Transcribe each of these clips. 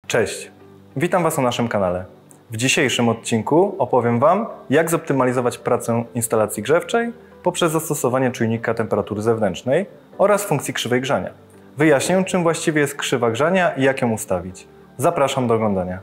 Cześć, witam Was na naszym kanale. W dzisiejszym odcinku opowiem Wam, jak zoptymalizować pracę instalacji grzewczej poprzez zastosowanie czujnika temperatury zewnętrznej oraz funkcji krzywej grzania. Wyjaśnię, czym właściwie jest krzywa grzania i jak ją ustawić. Zapraszam do oglądania.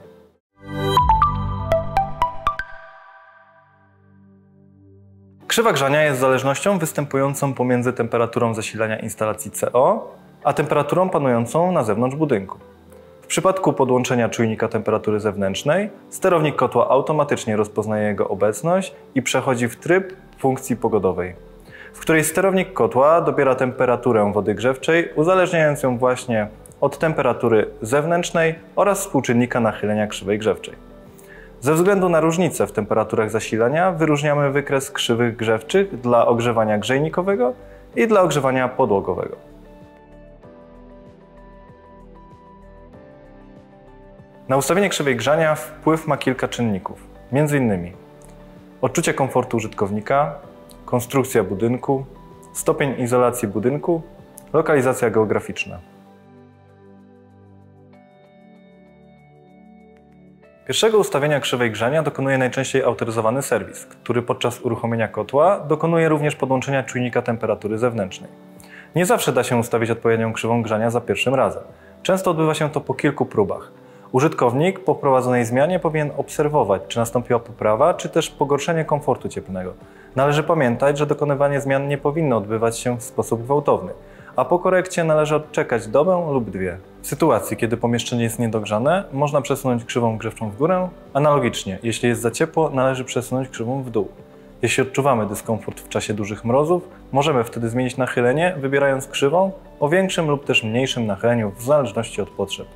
Krzywa grzania jest zależnością występującą pomiędzy temperaturą zasilania instalacji CO, a temperaturą panującą na zewnątrz budynku. W przypadku podłączenia czujnika temperatury zewnętrznej, sterownik kotła automatycznie rozpoznaje jego obecność i przechodzi w tryb funkcji pogodowej, w której sterownik kotła dobiera temperaturę wody grzewczej, uzależniając ją właśnie od temperatury zewnętrznej oraz współczynnika nachylenia krzywej grzewczej. Ze względu na różnice w temperaturach zasilania wyróżniamy wykres krzywych grzewczych dla ogrzewania grzejnikowego i dla ogrzewania podłogowego. Na ustawienie krzywej grzania wpływ ma kilka czynników, m.in. odczucie komfortu użytkownika, konstrukcja budynku, stopień izolacji budynku, lokalizacja geograficzna. Pierwszego ustawienia krzywej grzania dokonuje najczęściej autoryzowany serwis, który podczas uruchomienia kotła dokonuje również podłączenia czujnika temperatury zewnętrznej. Nie zawsze da się ustawić odpowiednią krzywą grzania za pierwszym razem. Często odbywa się to po kilku próbach. Użytkownik po wprowadzonej zmianie powinien obserwować, czy nastąpiła poprawa, czy też pogorszenie komfortu cieplnego. Należy pamiętać, że dokonywanie zmian nie powinno odbywać się w sposób gwałtowny, a po korekcie należy odczekać dobę lub dwie. W sytuacji, kiedy pomieszczenie jest niedogrzane, można przesunąć krzywą grzewczą w górę. Analogicznie, jeśli jest za ciepło, należy przesunąć krzywą w dół. Jeśli odczuwamy dyskomfort w czasie dużych mrozów, możemy wtedy zmienić nachylenie, wybierając krzywą o większym lub też mniejszym nachyleniu w zależności od potrzeb.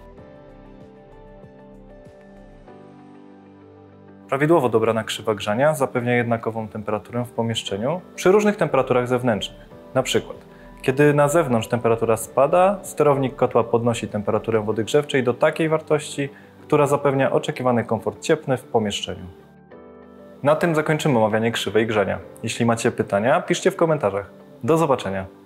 Prawidłowo dobrana krzywa grzania zapewnia jednakową temperaturę w pomieszczeniu przy różnych temperaturach zewnętrznych. Na przykład, kiedy na zewnątrz temperatura spada, sterownik kotła podnosi temperaturę wody grzewczej do takiej wartości, która zapewnia oczekiwany komfort cieplny w pomieszczeniu. Na tym zakończymy omawianie krzywej grzania. Jeśli macie pytania, piszcie w komentarzach. Do zobaczenia!